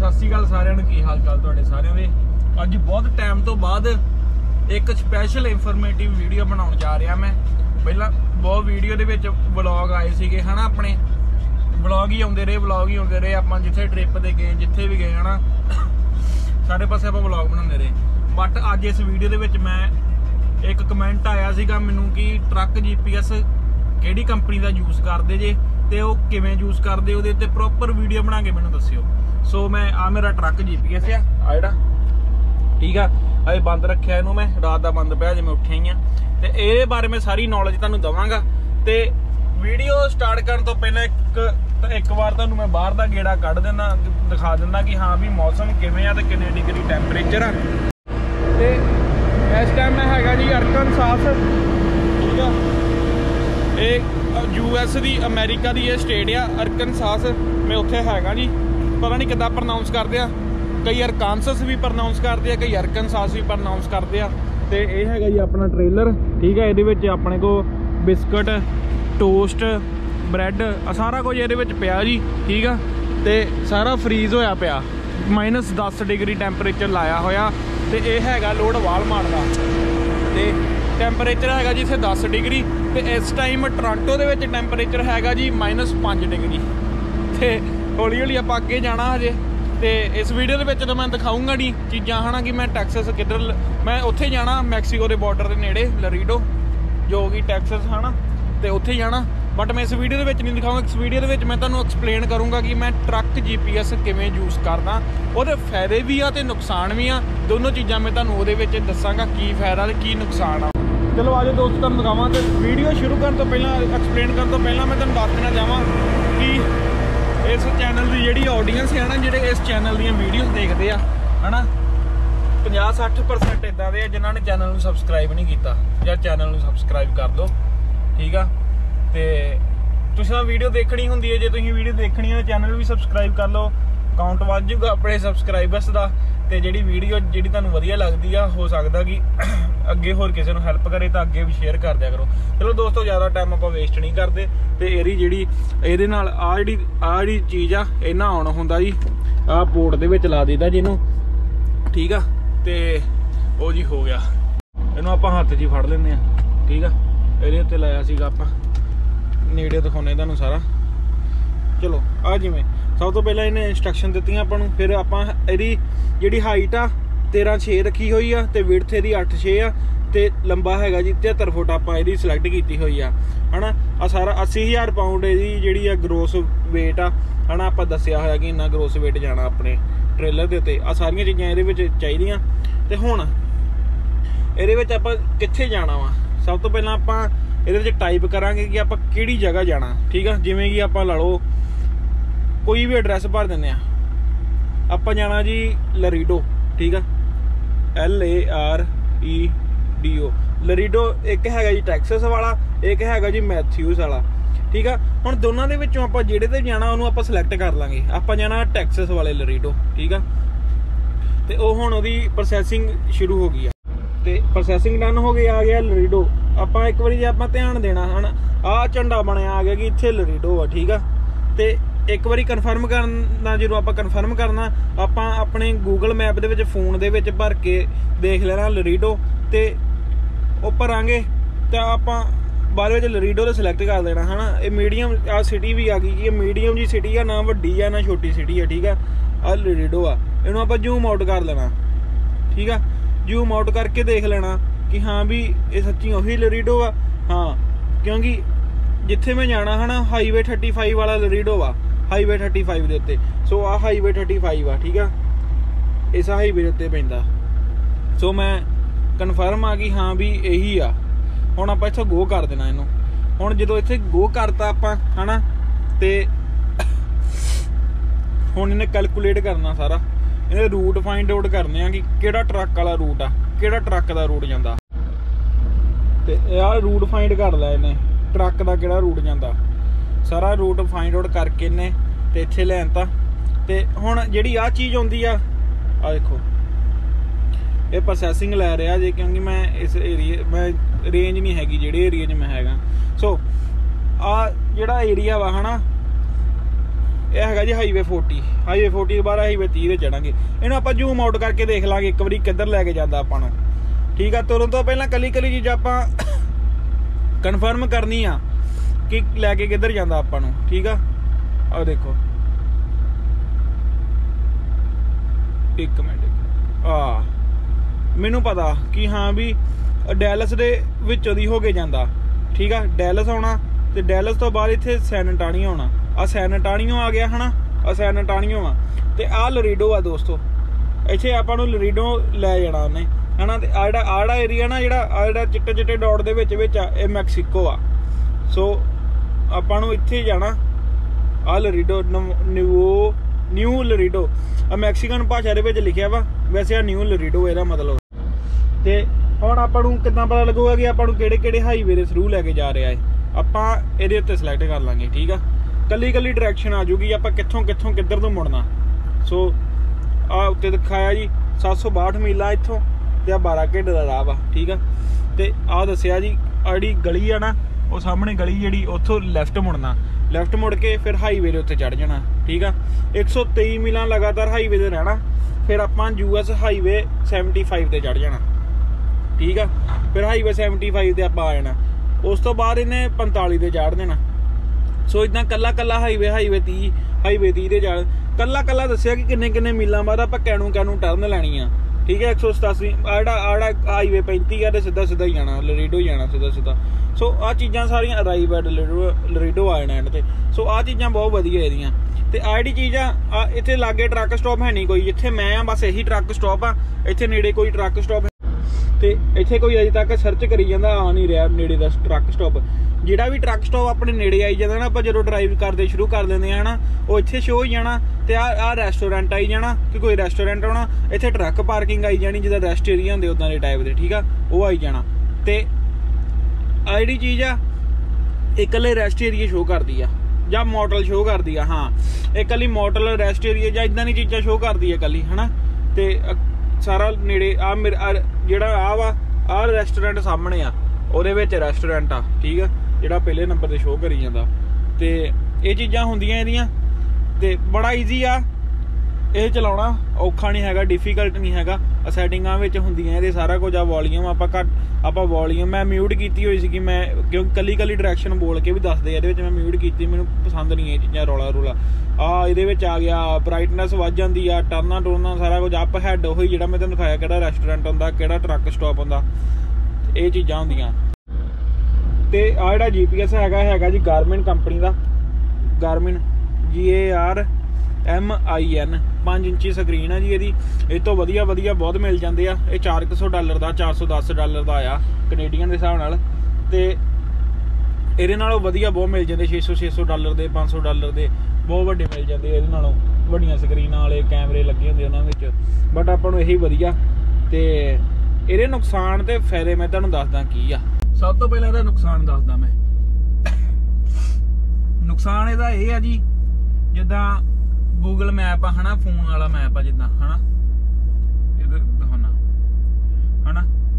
सत श्री अकाल सारिਆਂ ਨੂੰ। ਕੀ ਹਾਲ ਚਾਲ ਤੁਹਾਡੇ ਸਾਰਿਆਂ ਦੇ। ਅੱਜ ਬਹੁਤ ਟਾਈਮ ਤੋਂ ਬਾਅਦ ਇੱਕ ਸਪੈਸ਼ਲ ਇਨਫੋਰਮੇਟਿਵ ਵੀਡੀਓ ਬਣਾਉਣ ਜਾ ਰਿਹਾ ਮੈਂ। ਪਹਿਲਾਂ ਬਹੁਤ ਵੀਡੀਓ ਦੇ ਵਿੱਚ ਵਲੌਗ ਆਏ ਸੀਗੇ ਹਨਾ, ਆਪਣੇ ਵਲੌਗ ਹੀ ਆਉਂਦੇ ਰਹੇ ਆਪਾਂ ਜਿੱਥੇ ਟ੍ਰਿਪ ਤੇ ਗਏ, ਜਿੱਥੇ ਵੀ ਗਏ ਹਨਾ, ਸਾਰੇ ਪਾਸੇ ਆਪਾਂ ਵਲੌਗ ਬਣਾਉਂਦੇ ਰਹੇ। ਬਟ ਅੱਜ ਇਸ ਵੀਡੀਓ ਦੇ ਵਿੱਚ ਮੈਂ ਇੱਕ ਕਮੈਂਟ ਆਇਆ ਸੀਗਾ ਮੈਨੂੰ ਕਿ ਟਰੱਕ GPS ਕਿਹੜੀ ਕੰਪਨੀ ਦਾ ਯੂਜ਼ ਕਰਦੇ ਜੇ ਤੇ ਉਹ ਕਿਵੇਂ ਯੂਜ਼ ਕਰਦੇ, ਉਹਦੇ ਤੇ ਪ੍ਰੋਪਰ ਵੀਡੀਓ ਬਣਾ ਕੇ ਮੈਨੂੰ ਦੱਸਿਓ। ਸੋ मैं मेरा ट्रक GPS आ ਜਿਹੜਾ ठीक है, अजे बंद रखा इनू, मैं रात का बंद पाया, मैं उठिया ही हाँ। तो ये बारे में सारी नॉलेज तुहानू दवांगा। तो वीडियो स्टार्ट करने तो पहले एक बार तुहानू मैं बाहर का गेड़ा कढ़ देना, दिखा देना कि हाँ भी मौसम किवें आ ते किन्ने डिग्री टैंपरेचर आ। तो इस टाइम मैं हैगा जी अरकनसास, ठीक है, एक US की अमेरिका की ये स्टेट आ अरकनसास। मैं उत्थे हैगा जी, पता नहीं किद्दां प्रनाउंस करते हैं, कई अरकानसस भी प्रनाउंस करते हैं, कई अरकनसास भी प्रनाउंस करते हैं। तो यह है जी अपना ट्रेलर, ठीक है। ये अपने को बिस्कुट, टोस्ट, ब्रैड सारा कुछ ये पिया जी, ठीक है। तो सारा फ्रीज होया पिया, -10 डिग्री टैंपरेचर लाया होया। तो यह है लोड वालमार्ट का। तो टैंपरेचर है जी इतने 10 डिग्री। तो इस टाइम टोरंटो के टैंपरेचर है जी -5 डिग्री। तो हौली हौली आप अगे जाना हजे। तो इस वीडियो के तो मैं दिखाऊँगा नहीं चीज़ां है ना, कि मैं टैक्सस किधर, मैं उत्थे जाना मैक्सीको के बॉर्डर के नेड़े लरीडो जो कि टैक्सस है ना, तो उत्थे जाना। बट मैं इस वीडियो के नहीं दिखाऊँगा। इस वीडियो के मैं तुहानू एक्सप्लेन करूँगा कि मैं ट्रक GPS किवें यूज़ करदा, वो फायदे भी आ ते नुकसान भी आ। दोनों चीज़ां मैं तुहानू उहदे विच दस्सांगा की फायदा ते की नुकसान आ। चलो आज दोस्तों तुहानू दिखावां। तो वीडियो शुरू करने तो पहला, एक्सप्लेन करने तो पहला मैं तुहानू दस देना चाहां कि इस चैनल की जी ऑडियंस है ना, जो इस चैनल दी वीडियोस देखते हैं है ना, 50-60% इदा दे जिन्होंने चैनल को सबसक्राइब नहीं किया, या चैनल को सबसक्राइब कर दो, ठीक है। तो तुसीं वीडियो देखनी होंदी है, जो तुसीं वीडियो देखनी है चैनल भी सबसक्राइब कर लो, अकाउंट वध जूगा अपने सबसक्राइबर्स का। तो जी वीडियो जी तुहानू वधिया लगती है, हो सकता कि अगे होर किसी को हैल्प करे तो अगे भी शेयर कर दिया करो। चलो दोस्तों ज़्यादा टाइम आप वेस्ट नहीं करते। तो ये जी नाल आ जी चीज़ आ, इन्ना ऑन होंदा जी, आ पोर्ट दे विच ला दीदा जिन्हों, ठीक है। तो वो जी हो गया, इनू आप हाथ च फड़ लेंगे, ठीक है। ये उत्ते लाया सीगा आपां, नेड़े दिखाने तुहानू सारा। चलो आ जिवें सब तो पहले इन्हें इंस्ट्रक्शन दित्तियां आपां नूं, फिर आपां इहदी जिहड़ी हाइट आ 13.6 रखी हुई आ, ते विड्थ इहदी 8.6 आ, ते लंबा हैगा जी 73 फुट आपां इहदी सिलेक्ट कीती हुई आ, है ना। आ सारा 80,000 पाउंड इहदी जिहड़ी आ ग्रोस वेट आ, है ना। आपां दस्सिया होया कि इन्ना ग्रोस वेट जाना अपने ट्रेलर दे उत्ते। आ सारियां चीज़ां इहदे विच चाहीदियां। ते हुण इहदे विच आपां कित्थे जाना वा, सब तो पहलां आपां इहदे विच टाइप करांगे कि आपां किहड़ी जगह जाना, ठीक है। जिवें कि आपां ला लो कोई भी एड्रैस भर दिंदे आ, आपां जाना जी लरीडो, ठीक है, LAREDO लरीडो। एक है जी टैक्सस वाला, एक है जी मैथ्यूज वाला, ठीक है। हुण दोनों दे विचों आपां जिहड़े ते जाना उहनूं आपां सिलेक्ट कर लांगे। आपां जाना टैक्सस वाले लरीडो, ठीक है। तो वो हुण उहदी प्रोसैसिंग शुरू हो गई है। तो प्रोसैसिंग डन हो गई, आ गया लरीडो। आपां एक बारी जे आपां ध्यान देना है ना, आ झंडा बनया आ गया कि इत्थे लरीडो आ, ठीक है। तो एक बारी कन्फर्म करना, जो आप कन्फर्म करना, आप अपने गूगल मैप के फोन के भर के देख लेना लरीडो। तो वो भरांगे तो आप बाद में लरीडो तो सिलेक्ट कर देना, है ना। ये मीडियम आ सिटी भी आ गई, ये मीडियम जी सिटी है, ना वड्डी है ना छोटी सिटी है, ठीक है। आ लरीडो आ, इनू आप जूम आउट कर लेना, ठीक है। जूम आउट करके देख लेना कि हाँ भी ये सच्ची उही लरीडो आ, हाँ, क्योंकि जिथे मैं जाना है ना हाईवे 35 वाला लरीडो आ, हाईवे 35 के उत्ते। सो आ हाईवे 35 आ, ठीक है, इस हाईवे के उत्ते पैंदा। सो मैं कन्फर्म आ कि हाँ भी यही आ। हुण आपां इत्थों गो कर देना इनू। हुण जदों इत्थे गो करता आपां, है ना, ते हुण इन्हें कैलकुलेट करना सारा, इन्हें रूट फाइंड आउट करने आ कि किहड़ा ट्रक वाला रूट आ, किहड़ा ट्रक दा रूट जांदा। ते यार रूट फाइंड कर लिया इन्हें, ट्रक दा किहड़ा रूट जांदा, सारा रूट फाइंड आउट करके इन्हें ते इत्थे लैनता। ते हुण जिहड़ी आ चीज़ आउंदी आ देखो, ये प्रोसैसिंग लै रहा जे, क्योंकि मैं इस एरिए मैं रेंज नहीं हैगी जिहड़े एरिए च मैं हैगा। सो आ जिहड़ा एरिया वा है ना, ਇਹ ਹੈਗਾ ਜੀ ਹਾਈਵੇ 40 ਤੋਂ ਬਾਅਦ ਹਾਈਵੇ 30 ਤੇ ਚੜਾਂਗੇ। ਇਹਨੂੰ ਆਪਾਂ ਜ਼ੂਮ ਆਊਟ ਕਰਕੇ ਦੇਖ ਲਾਂਗੇ ਇੱਕ ਵਾਰੀ ਕਿੱਧਰ ਲੈ ਕੇ ਜਾਂਦਾ ਆਪਾਂ ਨੂੰ। ਠੀਕ ਆ, ਤੁਰਨ ਤੋਂ ਪਹਿਲਾਂ ਕੱਲੀ ਚੀਜ਼ ਆਪਾਂ ਕਨਫਰਮ ਕਰਨੀ ਆ ਕਿ ਲੈ ਕੇ ਕਿੱਧਰ ਜਾਂਦਾ ਆਪਾਂ ਨੂੰ। ਠੀਕ ਆ, ਆਹ ਦੇਖੋ ਇੱਕ ਮਿੰਟ, ਮੈਨੂੰ ਪਤਾ ਕਿ ਹਾਂ ਵੀ ਡੈਲਸ ਦੇ ਵਿੱਚੋਂ ਦੀ ਹੋ ਕੇ ਜਾਂਦਾ। ਠੀਕ ਆ, ਡੈਲਸ ਆਉਣਾ ਤੇ ਡੈਲਸ ਤੋਂ ਬਾਅਦ ਇੱਥੇ ਸੈਨ ਐਂਟੋਨੀਓ ਆਉਣਾ। ਆ ਸੈਨ ਐਂਟੋਨੀਓ ਆ ਗਿਆ ਹਨਾ, ਆ ਸੈਨ ਐਂਟੋਨੀਓ ਆ ਤੇ ਆ ਲਰੀਡੋ ਆ ਦੋਸਤੋ। ਇੱਥੇ ਆਪਾਂ ਨੂੰ ਲਰੀਡੋ ਲੈ ਜਾਣਾ ਉਹਨੇ ਹਨਾ। ਤੇ ਆ ਜਿਹੜਾ ਏਰੀਆ ਨਾ, ਜਿਹੜਾ ਚਿੱਟੇ ਡਾਟ ਦੇ ਵਿੱਚ ਆ, ਇਹ ਮੈਕਸੀਕੋ ਆ। ਸੋ ਆਪਾਂ ਨੂੰ ਇੱਥੇ ਜਾਣਾ। ਆ ਲਰੀਡੋ ਨਿਊ ਲਰੀਡੋ ਆ ਮੈਕਸੀਕਨ ਭਾਸ਼ਾ ਦੇ ਵਿੱਚ ਲਿਖਿਆ ਵਾ, ਵੈਸੇ ਆ ਨਿਊ ਲਰੀਡੋ ਇਹਦਾ ਮਤਲਬ। ਤੇ ਹੁਣ ਆਪਾਂ ਨੂੰ ਕਿੱਦਾਂ ਪਤਾ ਲੱਗੂਗਾ ਕਿ ਆਪਾਂ ਨੂੰ ਕਿਹੜੇ ਹਾਈਵੇ ਦੇ ਥਰੂ ਲੈ ਕੇ ਜਾ ਰਿਹਾ ਹੈ। ਆਪਾਂ ਇਹਦੇ ਉੱਤੇ ਸਿਲੈਕਟ ਕਰ ਲਾਂਗੇ। ਠੀਕ ਆ, ਕੱਲੀ ਡਾਇਰੈਕਸ਼ਨ ਆ ਜੂਗੀ ਆਪਾਂ ਕਿੱਥੋਂ ਕਿੱਧਰ ਤੋਂ ਮੁੜਨਾ। ਸੋ ਆ ਉੱਤੇ ਦਿਖਾਇਆ ਜੀ 762 ਮੀਲਾਂ ਇੱਥੋਂ ਤੇ ਆ 12 ਘੰਟੇ ਦਾ ਰਾਹ ਵਾ। ਠੀਕ ਆ, ਤੇ ਆ ਦੱਸਿਆ ਜੀ ਆ ਜਿਹੜੀ ਗਲੀ ਆ ਨਾ, ਉਹ ਸਾਹਮਣੇ ਗਲੀ ਜਿਹੜੀ ਉੱਥੋਂ ਲੈਫਟ ਮੁੜਨਾ, ਲੈਫਟ ਮੁੜ ਕੇ ਫਿਰ ਹਾਈਵੇ ਦੇ ਉੱਤੇ ਚੜ ਜਾਣਾ। ਠੀਕ ਆ, 123 ਮੀਲਾਂ ਲਗਾਤਾਰ ਹਾਈਵੇ ਤੇ ਰਹਿਣਾ, ਫਿਰ ਆਪਾਂ US ਹਾਈਵੇ 75 ਤੇ ਚੜ ਜਾਣਾ। ਠੀਕ ਆ, ਫਿਰ ਹਾਈਵੇ 75 ਤੇ ਆਪਾਂ ਆ ਜਾਣਾ। ਉਸ ਤੋਂ ਬਾਅਦ ਇਹਨੇ 45 ਤੇ ਚਾੜ ਦੇਣਾ। ਸੋ ਇਦਾਂ ਕੱਲਾ ਹਾਈਵੇ 30 ਤੇ ਚੜ ਕੱਲਾ ਦੱਸਿਆ ਕਿ ਕਿੰਨੇ ਮੀਲਾਂ ਬਾਅਦ ਆਪਾਂ ਕੈਨੂੰ ਟਰਨ ਲੈਣੀ ਆ। ਠੀਕ ਹੈ, 187 ਆੜਾ ਹਾਈਵੇ 35 ਆ ਤੇ ਸਿੱਧਾ ਹੀ ਜਾਣਾ, ਲਰੀਡੋ ਹੀ ਜਾਣਾ ਸਿੱਧਾ। ਸੋ ਆਹ ਚੀਜ਼ਾਂ ਸਾਰੀਆਂ ਅਰਾਈਵ ਐਟ ਲਰੀਡੋ ਆ ਜਾਣਾ ਐਂਡ ਤੇ। ਸੋ ਆਹ ਚੀਜ਼ਾਂ ਬਹੁਤ ਵਧੀਆ ਇਹਦੀਆਂ। ਤੇ ਆਹ ਜਿਹੜੀ ਚੀਜ਼ ਆ ਇੱਥੇ ਲਾਗੇ ਟਰੱਕ ਸਟਾਪ ਹੈ ਨਹੀਂ ਕੋਈ, ਜਿੱਥੇ ਮੈਂ ਆ ਬਸ ਇਹੀ ਟਰੱਕ ਸਟਾਪ ਆ। ਇੱਥੇ ਨੇੜੇ ਕੋਈ ਟਰੱਕ ਸਟਾਪ ਤੇ ਇੱਥੇ ਕੋਈ ਅਜੇ ਤੱਕ ਸਰਚ ਕਰੀ ਜਾਂਦਾ, ਆ ਨਹੀਂ ਰਿਹਾ ਨੇੜੇ ਦਾ ਟਰੱਕ ਸਟਾਪ। ਜਿਹੜਾ ਵੀ ਟਰੱਕ ਸਟਾਪ ਆਪਣੇ ਨੇੜੇ ਆਈ ਜਾਂਦਾ ਨਾ, ਆਪਾਂ ਜਦੋਂ ਡਰਾਈਵ ਕਰਦੇ ਸ਼ੁਰੂ ਕਰ ਦਿੰਦੇ ਆ ਨਾ, ਉਹ ਇੱਥੇ ਸ਼ੋ ਹੋ ਜਾਣਾ। ਤੇ ਆ ਰੈਸਟੋਰੈਂਟ ਆਈ ਜਾਣਾ ਕਿ ਕੋਈ ਰੈਸਟੋਰੈਂਟ ਆਉਣਾ। ਇੱਥੇ ਟਰੱਕ ਪਾਰਕਿੰਗ ਆਈ ਜਾਣੀ, ਜਿੱਦਾਂ ਰੈਸਟ ਏਰੀਆ ਹੁੰਦੇ ਉਦਾਂ ਦੇ ਟਾਈਪ ਦੇ। ਠੀਕ ਆ, ਉਹ ਆਈ ਜਾਣਾ। ਤੇ ਆ ਜਿਹੜੀ ਚੀਜ਼ ਆ ਇਹ ਇਕੱਲੇ ਰੈਸਟ ਏਰੀਆ ਸ਼ੋ ਕਰਦੀ ਆ ਜਾਂ ਮੋਟਲ ਸ਼ੋ ਕਰਦੀ ਆ। ਹਾਂ, ਇਹ ਇਕੱਲੀ ਮੋਟਲ ਰੈਸਟ ਏਰੀਆ ਜਾਂ ਇਦਾਂ ਦੀ ਚੀਜ਼ਾਂ ਸ਼ੋ ਕਰਦੀ ਆ ਇਕੱਲੀ ਹਨਾ। ਤੇ ਸਾਰਾ ਨੇੜੇ ਆ ਮੇਰਾ ਜਿਹੜਾ ਆ ਰੈਸਟੋਰੈਂਟ ਸਾਹਮਣੇ ਆ, ਉਹਦੇ ਵਿੱਚ ਰੈਸਟੋਰੈਂਟ ਆ। ਠੀਕ ਆ, ਜਿਹੜਾ ਪਹਿਲੇ ਨੰਬਰ ਤੇ ਸ਼ੋ ਕਰੀ ਜਾਂਦਾ। ਤੇ ਇਹ ਚੀਜ਼ਾਂ ਹੁੰਦੀਆਂ ਇਹਦੀਆਂ ਤੇ ਬੜਾ ਈਜ਼ੀ ਆ ਇਹ ਚਲਾਉਣਾ, ਔਖਾ ਨਹੀਂ ਹੈਗਾ, ਡਿਫੀਕਲਟ ਨਹੀਂ ਹੈਗਾ। ਸੈਟਿੰਗਾਂ ਵਿੱਚ ਹੁੰਦੀਆਂ ਇਹਦੇ ਸਾਰਾ ਕੁਝ। ਆ ਵੋਲੀਅਮ ਆਪਾਂ ਵੋਲੀਅਮ ਮੈਂ ਮਿਊਟ ਕੀਤੀ ਹੋਈ ਸੀਗੀ, ਮੈਂ ਕਿਉਂਕਿ ਕੱਲੀ ਡਾਇਰੈਕਸ਼ਨ ਬੋਲ ਕੇ ਵੀ ਦੱਸਦੇ ਇਹਦੇ ਵਿੱਚ। ਮੈਂ ਮਿਊਟ ਕੀਤੀ, ਮੈਨੂੰ ਪਸੰਦ ਨਹੀਂ ਇਹ ਚੀਜ਼ਾਂ ਰੌਲਾ ਆ ਇਹਦੇ ਵਿੱਚ ਆ ਗਿਆ। ਬਰਾਈਟਨੈਸ ਵੱਧ ਜਾਂਦੀ ਆ, ਟਰਨਾਂ ਸਾਰਾ ਕੁਝ ਅਪ ਹੈਡ ਉਹੀ ਜਿਹੜਾ ਮੈਂ ਤੁਹਾਨੂੰ ਦਿਖਾਇਆ, ਕਿਹੜਾ ਰੈਸਟੋਰੈਂਟ ਹੁੰਦਾ, ਕਿਹੜਾ ਟਰੱਕ ਸਟਾਪ ਹੁੰਦਾ, ਇਹ ਚੀਜ਼ਾਂ ਹੁੰਦੀਆਂ। ਤੇ ਆ ਜਿਹੜਾ GPS ਹੈਗਾ ਜੀ ਗਾਰਮਿਨ ਕੰਪਨੀ ਦਾ, ਗਾਰਮਿਨ GARMIN 5 ਇੰਚੀ ਸਕਰੀਨ ਆ ਜੀ ਇਹਦੀ। ਇਹ ਤੋਂ ਵਧੀਆ ਬਹੁਤ ਮਿਲ ਜਾਂਦੇ ਆ। ਇਹ $400 ਦਾ $410 ਦਾ ਆ ਕੈਨੇਡੀਅਨ ਦੇ ਹਿਸਾਬ ਨਾਲ। ਤੇ ਇਹਦੇ ਨਾਲੋਂ ਵਧੀਆ ਬਹੁਤ ਮਿਲ ਜਾਂਦੇ, $600 ਦੇ $500 ਦੇ ਬਹੁਤ ਵੱਡੇ ਮਿਲ ਜਾਂਦੇ ਇਹਦੇ ਨਾਲੋਂ। ਵੱਡੀਆਂ ਸਕਰੀਨਾਂ ਵਾਲੇ ਕੈਮਰੇ ਲੱਗੇ ਹੁੰਦੇ ਉਹਨਾਂ ਵਿੱਚ, ਬਟ ਆਪਾਂ ਨੂੰ ਇਹੀ ਵਧੀਆ। ਤੇ ਇਹਦੇ ਨੁਕਸਾਨ ਤੇ ਫਾਇਦੇ ਮੈਂ ਤੁਹਾਨੂੰ ਦੱਸਦਾ ਕੀ ਆ। ਸਭ ਤੋਂ ਪਹਿਲਾਂ ਇਹਦਾ ਨੁਕਸਾਨ ਦੱਸਦਾ ਮੈਂ। ਨੁਕਸਾਨ ਇਹਦਾ ਇਹ ਆ ਜੀ, ਜਿੱਦਾਂ ਗੂਗਲ ਮੈਪ ਆ ਹਨਾ, ਫੋਨ ਵਾਲਾ ਮੈਪ ਆ ਜਿੱਦਾਂ ਹਨਾ, ਇਹਦਾ ਦਿਖਾਉਣਾ ਹਨਾ।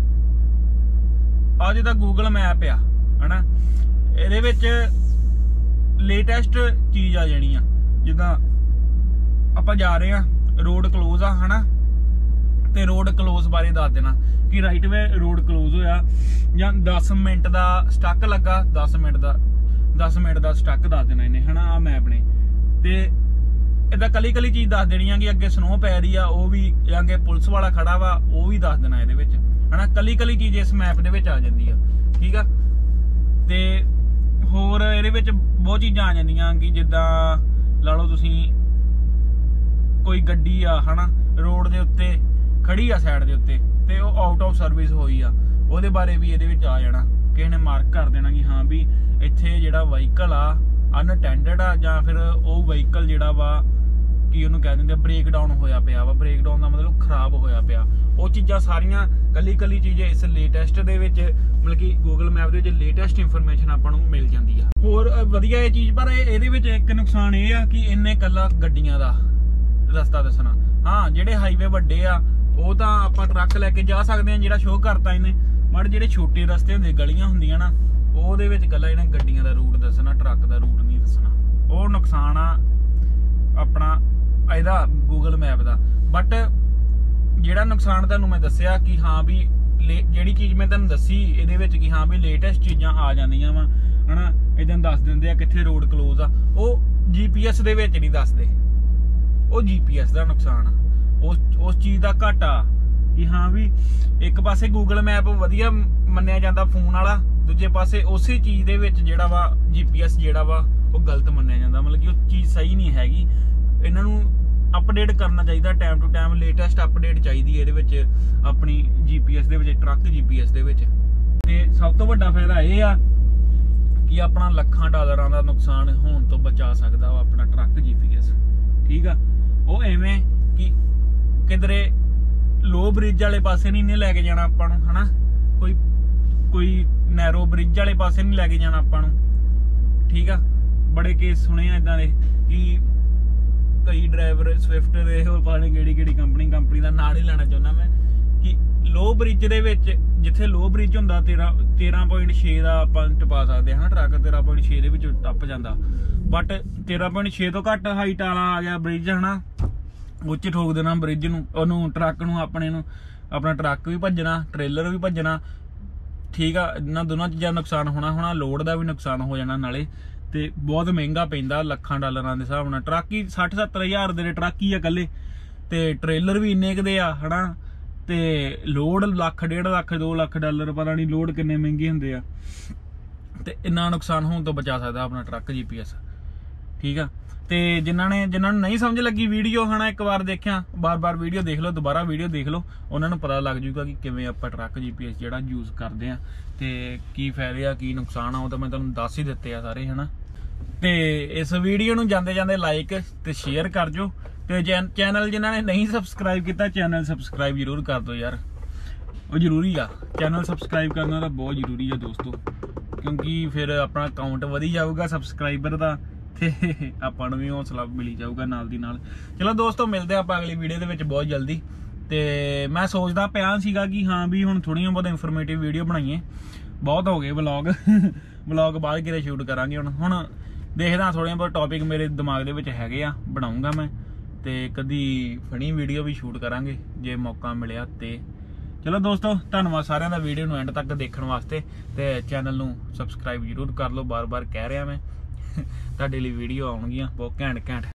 ਆ ਜਿੱਦਾਂ ਗੂਗਲ ਮੈਪ ਆ ਹਨਾ, ਇਹਦੇ ਵਿੱਚ ਲੇਟੈਸਟ ਚੀਜ਼ ਆ ਜਾਣੀ ਆ। ਜਿੱਦਾਂ ਆਪਾਂ ਜਾ ਰਹੇ ਆ, ਰੋਡ ਕਲੋਜ਼ ਆ ਹਨਾ, ਤੇ ਰੋਡ ਕਲੋਜ਼ ਬਾਰੇ ਦੱਸ ਦੇਣਾ ਕਿ ਰਾਈਟ ਵੇ ਰੋਡ ਕਲੋਜ਼ ਹੋਇਆ, ਜਾਂ 10 ਮਿੰਟ ਦਾ ਸਟਕ ਲੱਗਾ, 10 ਮਿੰਟ ਦਾ ਸਟਕ ਦੱਸ ਦੇਣਾ ਇਹਨੇ ਹਨਾ ਆ ਮੈਪ ਨੇ। ਤੇ ਇਦਾਂ ਕੱਲੀ ਚੀਜ਼ ਦੱਸ ਦੇਣੀ ਆ ਕਿ ਅੱਗੇ ਸਨੋ ਪੈ ਰਹੀ ਆ, ਉਹ ਵੀ, ਜਾਂ ਅੱਗੇ ਪੁਲਿਸ ਵਾਲਾ ਖੜਾ ਵਾ, ਉਹ ਵੀ ਦੱਸ ਦੇਣਾ ਇਹਦੇ ਵਿੱਚ ਹਨਾ। ਕੱਲੀ ਚੀਜ਼ ਇਸ ਮੈਪ ਦੇ ਵਿੱਚ ਆ ਜਾਂਦੀ ਆ। ਠੀਕ ਆ, ਤੇ ਹੋਰ ਇਹਦੇ ਵਿੱਚ ਬਹੁਤ ਚੀਜ਼ਾਂ ਆ ਜਾਂਦੀਆਂ ਕਿ ਜਿੱਦਾਂ ਲਾ ਲਓ ਤੁਸੀਂ ਕੋਈ ਗੱਡੀ ਆ ਹਨਾ, ਰੋਡ ਦੇ ਉੱਤੇ ਖੜੀ ਆ ਸਾਈਡ ਦੇ ਉੱਤੇ, ਤੇ ਉਹ ਆਊਟ ਆਫ ਸਰਵਿਸ ਹੋਈ ਆ, ਉਹਦੇ ਬਾਰੇ ਵੀ ਇਹਦੇ ਵਿੱਚ ਆ ਜਾਣਾ। ਕਿਸੇ ਨੇ ਮਾਰਕ ਕਰ ਦੇਣਾ ਕਿ ਹਾਂ ਵੀ ਇੱਥੇ ਜਿਹੜਾ ਵਹੀਕਲ ਆ ਅਨਅਟੈਂਡਡ ਆ, ਜਾਂ ਫਿਰ ਉਹ ਵਹੀਕਲ ਜਿਹੜਾ ਵਾ ਕੀ ਉਹਨੂੰ ਕਹਿ ਦਿੰਦੇ ਬ੍ਰੇਕ ਡਾਊਨ ਹੋਇਆ ਪਿਆ ਵਾ। ਬ੍ਰੇਕ ਡਾਊਨ ਦਾ ਮਤਲਬ ਖਰਾਬ ਹੋਇਆ ਪਿਆ। ਉਹ ਚੀਜ਼ਾਂ ਸਾਰੀਆਂ ਕੱਲੀ ਚੀਜ਼ ਇਸ ਲੇਟੈਸਟ ਦੇ ਵਿੱਚ, ਮਤਲਬ ਕਿ ਗੂਗਲ ਮੈਪ ਦੇ ਵਿੱਚ ਲੇਟੈਸਟ ਇਨਫੋਰਮੇਸ਼ਨ ਆਪਾਂ ਨੂੰ ਮਿਲ ਜਾਂਦੀ ਆ। ਹੋਰ ਵਧੀਆ ਇਹ ਚੀਜ਼, ਪਰ ਇਹਦੇ ਵਿੱਚ ਇੱਕ ਨੁਕਸਾਨ ਇਹ ਆ ਕਿ ਇਹਨੇ ਕੱਲਾ ਗੱਡੀਆਂ ਦਾ ਰਸਤਾ ਦੱਸਣਾ। ਹਾਂ, ਜਿਹੜੇ ਹਾਈਵੇ ਵੱਡੇ ਆ ਉਹ ਤਾਂ ਆਪਾਂ ਟਰੱਕ ਲੈ ਕੇ ਜਾ ਸਕਦੇ ਆ, ਜਿਹੜਾ ਸ਼ੋਅ ਕਰਤਾ ਇਹਨੇ। ਬਟ ਜਿਹੜੇ ਛੋਟੇ ਰਸਤੇ ਹੁੰਦੇ, ਗਲੀਆਂ ਹੁੰਦੀਆਂ ਨਾ, ਉਹਦੇ ਵਿੱਚ ਕੱਲਾ ਇਹਨੇ ਗੱਡੀਆਂ ਦਾ ਰੂਟ ਦੱਸਣਾ, ਟਰੱਕ ਦਾ ਰੂਟ ਨਹੀਂ ਦੱਸਣਾ। ਉਹ ਨੁਕਸਾਨ ਆ अपना ਇਹਦਾ ਗੂਗਲ ਮੈਪ ਦਾ। ਬਟ ਜਿਹੜਾ ਨੁਕਸਾਨ ਤੁਹਾਨੂੰ ਮੈਂ ਦੱਸਿਆ ਕਿ ਹਾਂ ਵੀ ਜਿਹੜੀ ਚੀਜ਼ ਮੈਂ ਤੁਹਾਨੂੰ ਦੱਸੀ ਇਹਦੇ ਵਿੱਚ ਕਿ ਹਾਂ ਵੀ ਲੇਟੈਸਟ ਚੀਜ਼ਾਂ ਆ ਜਾਂਦੀਆਂ ਵਾ ਹਨਾ, ਇਦਾਂ ਦੱਸ ਦਿੰਦੇ ਆ ਕਿੱਥੇ ਰੋਡ ਕਲੋਜ਼ ਆ, ਉਹ GPS ਦੇ ਵਿੱਚ ਨਹੀਂ ਦੱਸਦੇ। ਉਹ GPS ਦਾ ਨੁਕਸਾਨ ਆ, ਉਸ ਚੀਜ਼ ਦਾ ਘਾਟਾ ਕਿ ਹਾਂ ਵੀ ਇੱਕ ਪਾਸੇ ਗੂਗਲ ਮੈਪ ਵਧੀਆ ਮੰਨਿਆ ਜਾਂਦਾ ਫੋਨ ਵਾਲਾ, ਦੂਜੇ ਪਾਸੇ ਉਸੇ ਚੀਜ਼ ਦੇ ਵਿੱਚ ਜਿਹੜਾ ਵਾ GPS ਜਿਹੜਾ ਵਾ ਉਹ ਗਲਤ ਮੰਨਿਆ ਜਾਂਦਾ। ਮਤਲਬ ਕਿ ਉਹ ਚੀਜ਼ ਸਹੀ ਨਹੀਂ ਹੈਗੀ। ਇਹਨਾਂ ਨੂੰ ਅਪਡੇਟ ਕਰਨਾ ਚਾਹੀਦਾ time to time, latest update ਚਾਹੀਦੀ ਇਹਦੇ ਵਿੱਚ ਆਪਣੀ GPS ਦੇ ਵਿੱਚ, ਟਰੱਕ GPS ਦੇ ਵਿੱਚ। ਤੇ ਸਭ ਤੋਂ ਵੱਡਾ ਫਾਇਦਾ ਇਹ ਆ ਕਿ ਆਪਣਾ ਲੱਖਾਂ ਡਾਲਰਾਂ ਦਾ ਨੁਕਸਾਨ ਹੋਣ ਤੋਂ ਬਚਾ ਸਕਦਾ ਵਾ ਆਪਣਾ ਟਰੱਕ GPS। ਠੀਕ ਆ, ਉਹ ਐਵੇਂ ਕਿ ਕਿਧਰੇ ਲੋ ਬ੍ਰਿਜ ਵਾਲੇ ਪਾਸੇ ਨਹੀਂ ਲੈ ਕੇ ਜਾਣਾ ਆਪਾਂ ਨੂੰ ਹਨਾ, ਕੋਈ ਨੈਰੋ ਬ੍ਰਿਜ ਵਾਲੇ ਪਾਸੇ ਨਹੀਂ ਲੈ ਕੇ ਜਾਣਾ ਆਪਾਂ ਨੂੰ। ਠੀਕ ਆ, ਬੜੇ ਕੇਸ ਸੁਣੇ ਆ ਇਦਾਂ ਦੇ ਕਿ ਕਈ ਡਰਾਈਵਰ ਸਵਿਫਟ ਦੇ ਹੋਰ ਪਤਾ ਨਹੀਂ ਕਿਹੜੀ ਕੰਪਨੀ ਦਾ ਨਾਂ ਨਹੀਂ ਲੈਣਾ ਚਾਹੁੰਦਾ ਮੈਂ, ਕਿ ਲੋ ਬ੍ਰਿਜ ਦੇ ਵਿੱਚ ਜਿੱਥੇ ਲੋ ਬ੍ਰਿਜ ਹੁੰਦਾ 13.6 ਦਾ ਆਪਾਂ ਟਪਾ ਸਕਦੇ ਹਾਂ ਟਰੱਕ, 13.6 ਦੇ ਵਿੱਚ ਟੱਪ ਜਾਂਦਾ। ਬਟ 13.6 ਤੋਂ ਘੱਟ ਹਾਈਟ ਵਾਲਾ ਆ ਗਿਆ ਬ੍ਰਿਜ ਹਨਾ, ਉਹ 'ਚ ਠੋਕ ਦੇਣਾ ਬ੍ਰਿਜ ਨੂੰ, ਉਹਨੂੰ ਟਰੱਕ ਨੂੰ, ਆਪਣਾ ਟਰੱਕ ਵੀ ਭੱਜਣਾ, ਟ੍ਰੇਲਰ ਵੀ ਭੱਜਣਾ। ਠੀਕ ਆ, ਇਹਨਾਂ ਦੋਨਾਂ ਚੀਜ਼ਾਂ ਨੁਕਸਾਨ ਹੋਣਾ, ਲੋਡ ਦਾ ਵੀ ਨੁਕਸਾਨ ਹੋ ਜਾਣਾ ਨਾਲੇ, ਤੇ ਬਹੁਤ ਮਹਿੰਗਾ ਪੈਂਦਾ ਲੱਖਾਂ ਡਾਲਰਾਂ ਦੇ ਹਿਸਾਬ ਨਾਲ। ਟਰੱਕ ਹੀ 60-70 ਹਜ਼ਾਰ ਦੇ ਟਰੱਕ ਹੀ ਆ ਇਕੱਲੇ, ਤੇ ਟ੍ਰੇਲਰ ਵੀ ਇੰਨੇ ਕੁ ਦੇ ਆ ਹਨਾ, ਤੇ ਲੋਡ ਲੱਖ, 1.5 ਲੱਖ, 2 ਲੱਖ ਡਾਲਰ, ਪਤਾ ਨਹੀਂ ਲੋਡ ਕਿੰਨੇ ਮਹਿੰਗੇ ਹੁੰਦੇ ਆ। ਤੇ ਇੰਨਾ ਨੁਕਸਾਨ ਹੋਣ ਤੋਂ ਬਚਾ ਸਕਦਾ ਆਪਣਾ ਟਰੱਕ GPS। ਠੀਕ ਆ, ਤੇ ਜਿਨ੍ਹਾਂ ਨੂੰ ਨਹੀਂ ਸਮਝ ਲੱਗੀ ਵੀਡੀਓ ਹਨਾ, ਇੱਕ ਵਾਰ ਦੇਖਿਆ ਬਾਰ-ਬਾਰ ਵੀਡੀਓ ਦੇਖ ਲਓ, ਦੁਬਾਰਾ ਵੀਡੀਓ ਦੇਖ ਲਓ, ਉਹਨਾਂ ਨੂੰ ਪਤਾ ਲੱਗ ਜੂਗਾ ਕਿ ਕਿਵੇਂ ਆਪਾਂ ਟਰੱਕ GPS ਜਿਹੜਾ ਯੂਜ਼ ਕਰਦੇ ਆ ਤੇ ਕੀ ਫਾਇਦੇ ਆ ਕੀ ਨੁਕਸਾਨ ਆ, ਉਹ ਤਾਂ ਮੈਂ ਤੁਹਾਨੂੰ ਦੱਸ ਹੀ ਦਿੱਤੇ ਆ ਸਾਰੇ ਹਨਾ। ਤੇ ਇਸ ਵੀਡੀਓ ਨੂੰ ਜਾਂਦੇ ਲਾਈਕ ਤੇ ਸ਼ੇਅਰ ਕਰ ਜੋ, ਤੇ ਚੈਨਲ ਜਿਨ੍ਹਾਂ ਨੇ ਨਹੀਂ ਸਬਸਕ੍ਰਾਈਬ ਕੀਤਾ ਚੈਨਲ ਸਬਸਕ੍ਰਾਈਬ ਜ਼ਰੂਰ ਕਰ ਦਿਓ ਯਾਰ, ਉਹ ਜ਼ਰੂਰੀ ਆ। ਚੈਨਲ ਸਬਸਕ੍ਰਾਈਬ ਕਰਨਾ ਤਾਂ ਬਹੁਤ ਜ਼ਰੂਰੀ ਆ ਦੋਸਤੋ, ਕਿਉਂਕਿ ਫਿਰ ਆਪਣਾ ਅਕਾਊਂਟ ਵਧੀ ਜਾਊਗਾ ਸਬਸਕ੍ਰਾਈਬਰ ਦਾ, ਤੇ ਆਪਾਂ ਨੂੰ ਵੀ ਹੌਸਲਾ ਮਿਲੀ ਜਾਊਗਾ ਨਾਲ ਦੀ ਨਾਲ। ਚਲੋ ਦੋਸਤੋ, ਮਿਲਦੇ ਆਪਾਂ ਅਗਲੀ ਵੀਡੀਓ ਦੇ ਵਿੱਚ ਬਹੁਤ ਜਲਦੀ। ਤੇ ਮੈਂ ਸੋਚਦਾ ਪਿਆ ਸੀਗਾ ਕਿ ਹਾਂ ਵੀ ਹੁਣ ਥੋੜ੍ਹੀਆਂ ਬਹੁਤ ਇਨਫੋਰਮੇਟਿਵ ਵੀਡੀਓ ਬਣਾਈਏ, ਬਹੁਤ ਹੋ ਗਏ ਵਲੌਗ ਬਾਅਦ ਕਿਤੇ ਸ਼ੂਟ ਕਰਾਂਗੇ। ਹੁਣ ਦੇਖਦਾ ਥੋੜ੍ਹੀਆਂ ਬਹੁਤ ਟੌਪਿਕ ਮੇਰੇ ਦਿਮਾਗ ਦੇ ਵਿੱਚ ਹੈਗੇ ਆ, ਬਣਾਉਂਗਾ ਮੈਂ, ਤੇ ਕਦੀ ਫਨੀ ਵੀਡੀਓ ਵੀ ਸ਼ੂਟ ਕਰਾਂਗੇ ਜੇ ਮੌਕਾ ਮਿਲਿਆ ਤੇ। ਚਲੋ ਦੋਸਤੋ, ਧੰਨਵਾਦ ਸਾਰਿਆਂ ਦਾ ਵੀਡੀਓ ਨੂੰ ਐਂਡ ਤੱਕ ਦੇਖਣ ਵਾਸਤੇ, ਤੇ ਚੈਨਲ ਨੂੰ ਸਬਸਕ੍ਰਾਈਬ ਜ਼ਰੂਰ ਕਰ ਲਓ, ਬਾਰ-ਬਾਰ ਕਹਿ ਰਿਹਾ ਮੈਂ। ਤੁਹਾਡੇ ਲਈ ਵੀਡੀਓ ਆਉਣਗੀਆਂ ਬਹੁਤ ਘੈਂਟ।